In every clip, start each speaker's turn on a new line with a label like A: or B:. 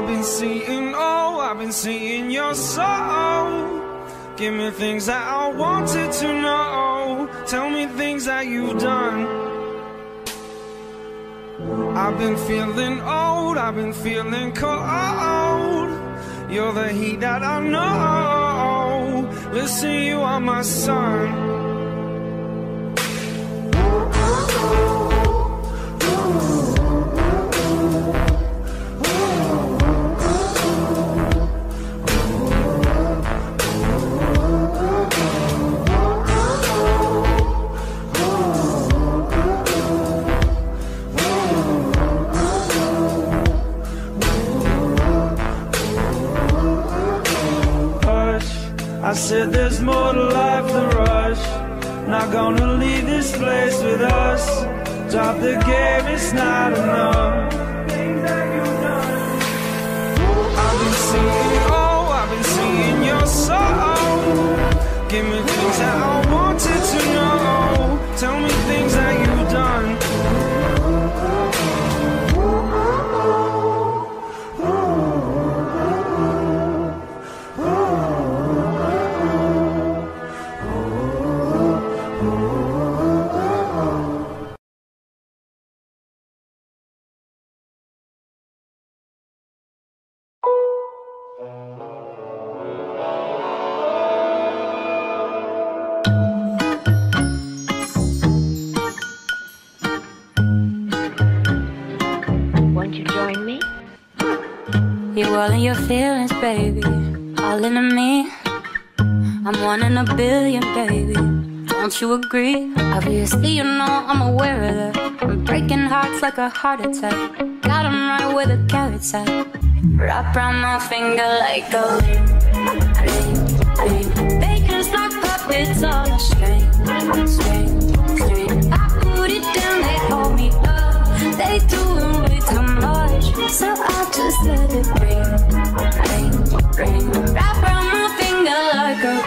A: been seeing, oh, I've been seeing your soul. Give me things that I wanted to know. Tell me things that you've done. I've been feeling old, I've been feeling cold. You're the heat that I know. Listen, you are my sun. I said there's more to life than rush. Not gonna leave this place with us. Drop the game, it's not enough. I've been seeing, oh, I've been seeing your soul. Give me things that I wanted to know. Tell me things that you've done.
B: You're all in your feelings, baby, all into me. I'm one in a billion, baby. Don't you agree? Obviously, you know I'm aware of that. I'm breaking hearts like a heart attack. Got 'em right where the carrots at. Wrap around my finger like a ring. Bakers like puppets on a string. I put it down, they hold me up. They doing way too much, so I'll just let it ring. Wrap around my finger like a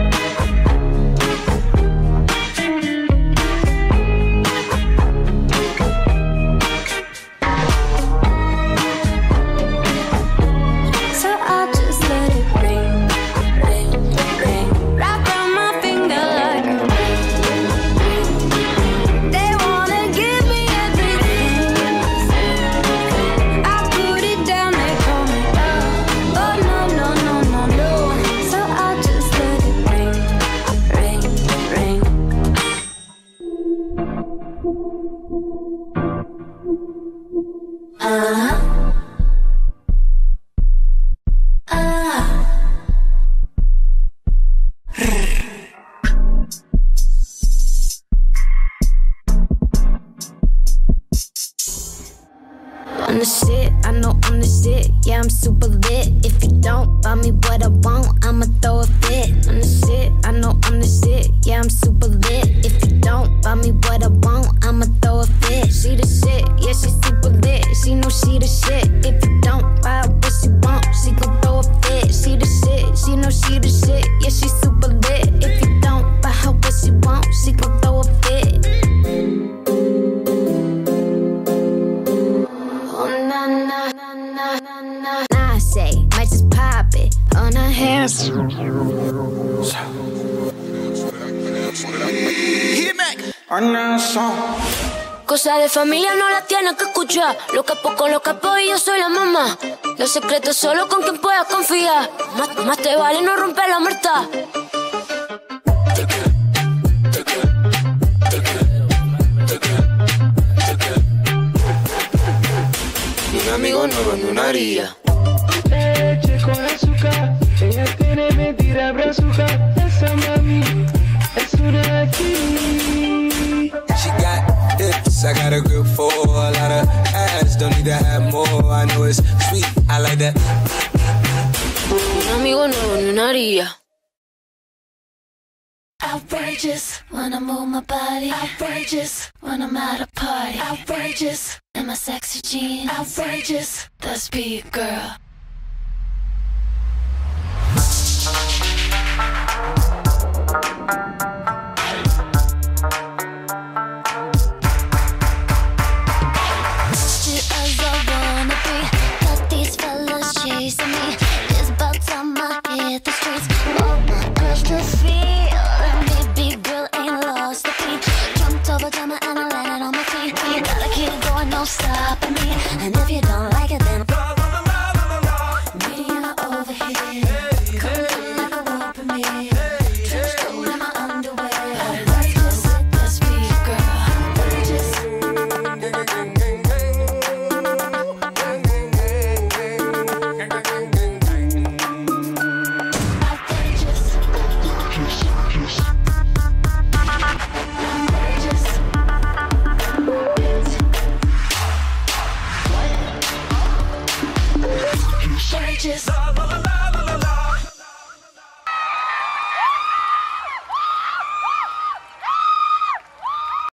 C: I'm the shit, I know I'm the shit. Yeah, I'm super lit. If you don't buy me what I want, I'ma throw a fit. I'm the shit, I know I'm the shit. Yeah, I'm super lit. If you don't buy me what I want, I'ma throw a fit. She the shit, yeah, she super lit. She know she the shit. If you don't buy what she want, she gon' throw a fit. She the shit, she know she the shit. Yeah, she super lit. If you don't buy her what she want, she gon' throw a fit. I say, might just pop it on her hair.
D: Cosa de familia no la tienes que escuchar. Los capos con los capos y yo soy la mamá. Los secretos solo con quien puedas confiar. Más te vale no romper la muerta.
E: Un amigo nuevo en una haría.
A: Leche con azúcar, ella tiene mentira brazuca. Esa mami es una de aquí.
E: She got hips, I got a grip for a lot of ass. Don't need to have more, I know it's sweet, I like that.
D: Un amigo nuevo en una haría.
C: Outrageous when I move my body. Outrageous when I'm at a party. Outrageous in my sexy jeans. Outrageous, the speed girl. Shit as I wanna be. Got these fellas piece of me.